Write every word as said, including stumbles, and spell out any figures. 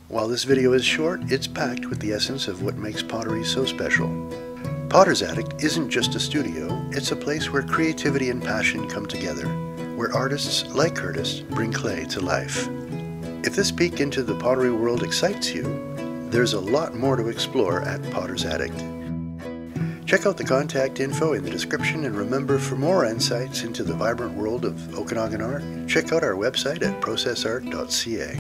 While this video is short, it's packed with the essence of what makes pottery so special. Potters Addict isn't just a studio, it's a place where creativity and passion come together, where artists like Kurtis bring clay to life. If this peek into the pottery world excites you, there's a lot more to explore at Potters Addict. Check out the contact info in the description, and remember, for more insights into the vibrant world of Okanagan art, check out our website at process art dot c a.